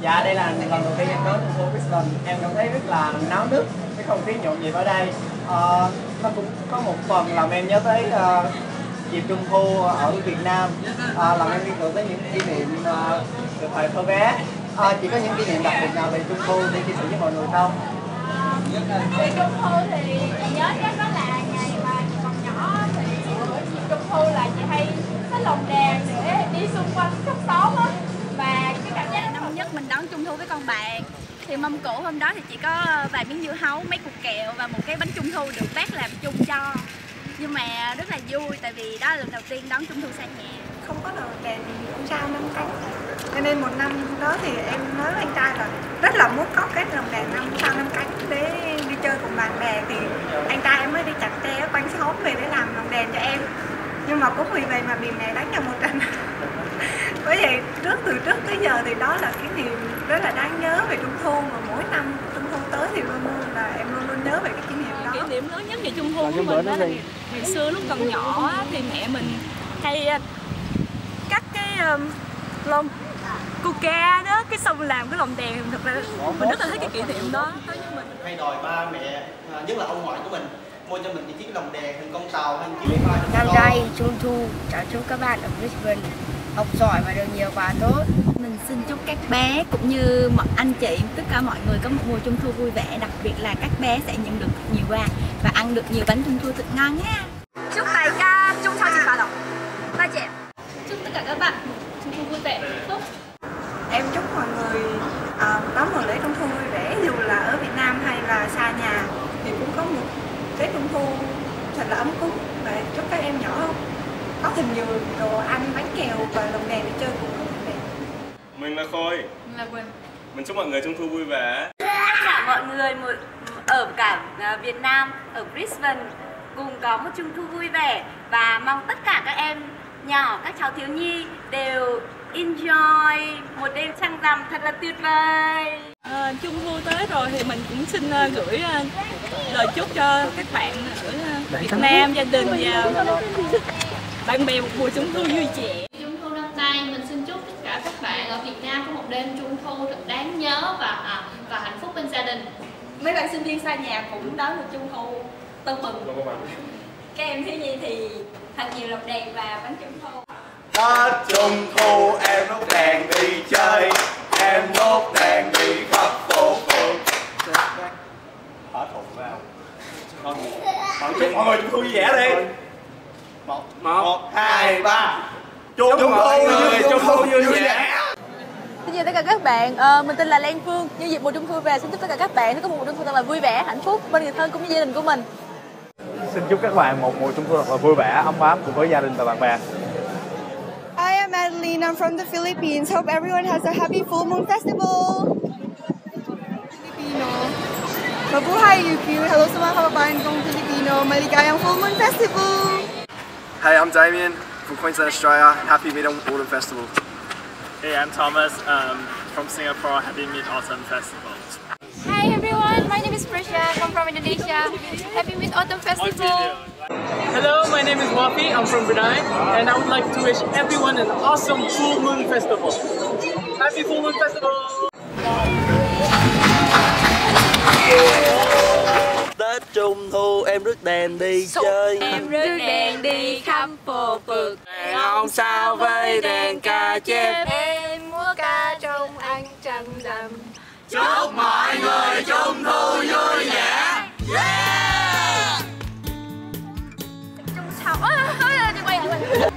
Dạ, đây là lần đầu tiên em đến thành phố Brisbane. Em cảm thấy rất là náo nức, cái không khí nhộn nhịp ở đây. Nó cũng có một phần làm em nhớ tới dịp Trung Thu ở Việt Nam, làm em liên tưởng tới những kỷ niệm từ thời thơ bé. Chỉ có những kỷ niệm đặc biệt nào về Trung Thu để chia sẻ với mọi người không? Về Trung Thu thì chị nhớ chắc đó là ngày mà chị còn nhỏ thì bữa dịp Trung Thu là chị hay xách lồng đèn để đi xung quanh khắp xóm á. Và cái cảm giác năm nhất mình đón Trung Thu với con bạn thì mâm cỗ hôm đó thì chỉ có vài miếng dưa hấu, mấy cục kẹo và một cái bánh Trung Thu được bác làm chung cho. Nhưng mà rất là vui tại vì đó là lần đầu tiên đón Trung Thu xa nhà. Không có lồng đèn cũng sao 5 cánh. Cho nên một năm đó thì em nói với anh trai là rất là muốn có cái lồng đèn sao 5 cánh để đi chơi cùng bạn bè, thì anh trai em mới đi chặt tre ở quanh xóm về để làm lồng đèn cho em. Nhưng mà cũng vì vậy mà bị mẹ đánh cho một trận. Bởi vậy từ trước tới giờ thì đó là kỷ niệm rất là đáng nhớ về Trung Thu, mà mỗi năm Trung Thu tới thì luôn luôn là em luôn luôn nhớ về cái kỷ niệm đó. Kỷ niệm lớn nhất về Trung Thu của mình đó là ngày xưa lúc còn nhỏ thì mẹ mình hay cắt cái lông Coca đó, cái xong làm cái lồng đèn. Thực ra mình rất là thích cái kỷ niệm đó đối với mình. Hay đòi ba mẹ, nhất là ông ngoại của mình, mua cho mình những chiếc lồng đèn hình con tàu hay chiếc máy bay. Năm nay Trung Thu cháu chúc các bạn ở Brisbane học giỏi và được nhiều quà tốt. Mình xin chúc các bé cũng như mọi anh chị, tất cả mọi người có một mùa Trung Thu vui vẻ, đặc biệt là các bé sẽ nhận được nhiều quà và ăn được nhiều bánh Trung Thu thật ngon nhé. Chúc đại ca Trung Thu chị bà lộc. Ba chị. Chúc tất cả các bạn Trung Thu vui vẻ, hạnh phúc. Em chúc mọi người có một lễ Trung Thu vui vẻ, dù là ở Việt Nam hay là xa nhà thì cũng có một Tết Trung Thu thật là ấm cúng. Và chúc các em nhỏ có thật nhiều đồ ăn, bánh kẹo và lồng đèn để chơi cùng các bạn bè. Mình là Khôi. Mình là Quỳnh. Mình chúc mọi người Trung Thu vui vẻ. Tất cả mọi người ở cả Việt Nam, ở Brisbane cùng có một Trung Thu vui vẻ, và mong tất cả các em nhỏ, các cháu thiếu nhi đều enjoy một đêm trăng rằm thật là tuyệt vời. Trung Thu tới rồi thì mình cũng xin gửi lời chúc cho các bạn ở Việt Nam, gia đình và bạn bè một mùa Trung Thu vui vẻ. Trung Thu năm nay mình xin chúc tất cả các bạn ở Việt Nam có một đêm Trung Thu thật đáng nhớ và hạnh phúc bên gia đình. Mấy bạn sinh viên xa nhà cũng đón được Trung Thu tưng bừng. Các em thiếu nhi thì thật nhiều lồng đèn và bánh Trung Thu. Tết Trung Thu em đốt đèn đi chơi, em đốt đèn đi khắp phố phường. Thỏa thuận vào. Chúc mọi người Trung Thu vui vẻ đi. 1, 2, 3. Trung Thu vui vẻ. Xin chào tất cả các bạn, mình tên là Lan Phương. Nhân dịp mùa Trung Thu về, xin chúc tất cả các bạn sẽ có một mùa Trung Thu thật là vui vẻ, hạnh phúc bên người thân cũng như gia đình của mình. Xin chúc các bạn một mùa Trung Thu thật là vui vẻ, ấm áp cùng với gia đình và bạn bè. Hi, I'm Madeline. I'm from the Philippines. Hope everyone has a happy full moon festival. Filipino. Mabuhay UQ. Hello sa mga kababayan kong Filipino. Maligayang full moon festival. Hey, I'm Damien from Queensland, Australia. Happy Mid-Autumn Festival. Hey, I'm Thomas from Singapore. Happy Mid-Autumn Festival. Hi everyone, my name is Prisha. I come from Indonesia. Happy Mid-Autumn Festival. Hello, my name is Wafi. I'm from Brunei, and I would like to wish everyone an awesome Full Moon Festival. Happy Full Moon Festival! Tết Trung Thu em rước đèn đi chơi, em rước đèn đi khắp phố phường. Đèn ông sao với đèn ca chép, Em múa ca trong ánh trăng rằm. Chúc mọi người Trung Thu vui vẻ. Yeah! Trung sau, đi quay lại mình.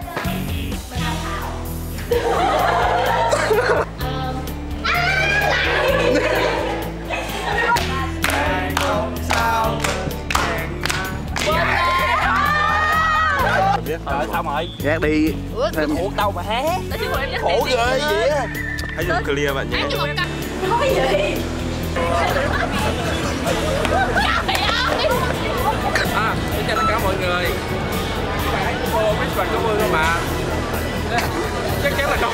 Trời sao mày? Gác đi. Thêm khổ đâu mà hé. Khổ ghê vậy á. Hãy dùng clear bạn nhé. Nói gì? Xin chào tất cả mọi người. Các bạn thấy cô Brisbane có mưa không ạ? Chắc chắn là không.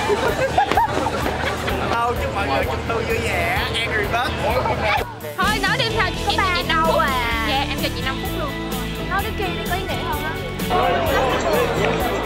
Chúc mọi người Trung Thu vui vẻ. Angry Bird. Thôi nói đi sao có ba đâu à. Dạ em cho chị 5 phút luôn. Nói đi kia đi có ý nghĩa không á.